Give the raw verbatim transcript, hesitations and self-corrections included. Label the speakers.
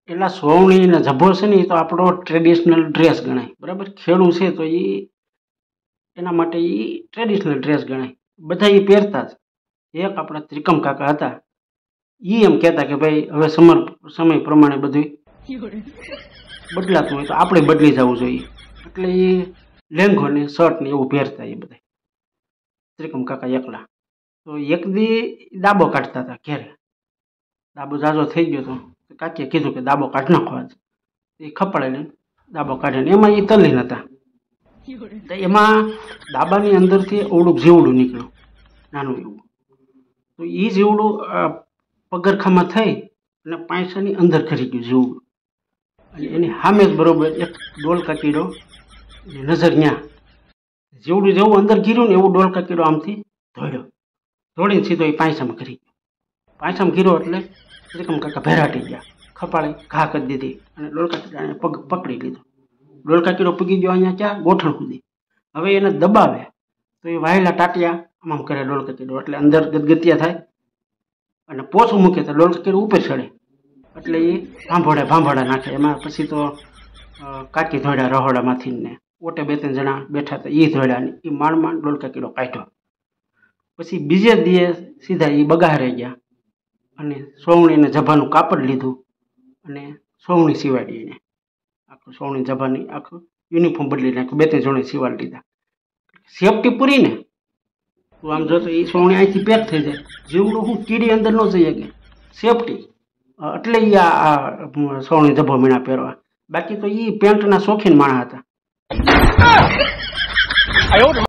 Speaker 1: એટલે સોવણી ને જભો છે ને એ તો આપણો ટ્રેડિશનલ ડ્રેસ ગણાય, બરાબર. ખેડૂ છે તો એ એના માટે એ ટ્રેડિશનલ ડ્રેસ ગણાય, બધા એ પહેરતા જ. એક આપણા ત્રિકમ કાકા હતા, એ એમ કહેતા કે ભાઈ હવે સમર સમય પ્રમાણે બધું બદલાતું હોય તો આપણે બદલી જવું જોઈએ, એટલે એ લેંઘો ને શર્ટ ને એવું પહેરતા એ બધા ત્રિકમ કાકા એકલા. તો એક દી દાબો કાઢતા હતા ઘેરે, દાબો ઝાઝો થઈ ગયો તો કાકીએ કીધું કે દાબો કાઢ નાખો આજ. એ ખપડે લઈને દાબો કાઢે ને એમાં એ તલ્લીન હતા. તો એમાં દાબાની અંદરથી અવળું જીવડું નીકળ્યું, નાનું એવું. તો એ જીવડું પગરખામાં થઈ અને પાંયસાની અંદર ખરી ગયું જીવડું, અને એની સામે જ બરોબર એક ડોલકા કીડો નજર ન્યા. જીવડું જેવું અંદર ગીર્યું ને એવું ડોલકા કીડો આમથી દોડ્યો, દોડીને સીધો એ પાંયસામાં ખરી ગયો. પાંયસામાં ગીરો એટલે ત્રિકમ કાકા ભેરાટી ગયા, ખપાળે ઘા કરી દીધી અને ડોલકા કીડાને પગ પકડી લીધો. ડોલકા કીડો પગી ગયો અહીંયા ક્યાં ગોઠણ સુધી. હવે એને દબાવે તો એ વાયેલા ટાટિયા આમ આમ કરે ડોલકા કીડો, એટલે અંદર ગદગતિયા થાય અને પોછું મૂકે તો ડોલકા કીડો ઉપર ચડે, એટલે એ ભાંભોડા ભાંભોડા નાખે. એમાં પછી તો કાકી ધોડ્યા રહોડામાંથી ને ઓટે બે ત્રણ જણા બેઠા હતા એ ધોડ્યા ને એ માંડ માંડ ડોલકા કીડો કાઢ્યો. પછી બીજે દીએ સીધા એ બગાહરે ગયા અને સોવણીને જભાનું કાપડ લીધું અને સોવણી સિવાડી. એને આખું સોવણી જભાની આખું યુનિફોર્મ બદલી નાખ્યું, બે ત્રણ જણે સિવાડી લીધા. સેફટી પૂરી ને તું આમ જોતો એ સોવણી અહીંથી પેક થઈ જાય, જીવડું હું કીડી અંદર ન જઈએ કે સેફટી, એટલે એ આ સોવણી જભો મીણા પહેરવા. બાકી તો એ પેન્ટના શોખીન માણા હતા.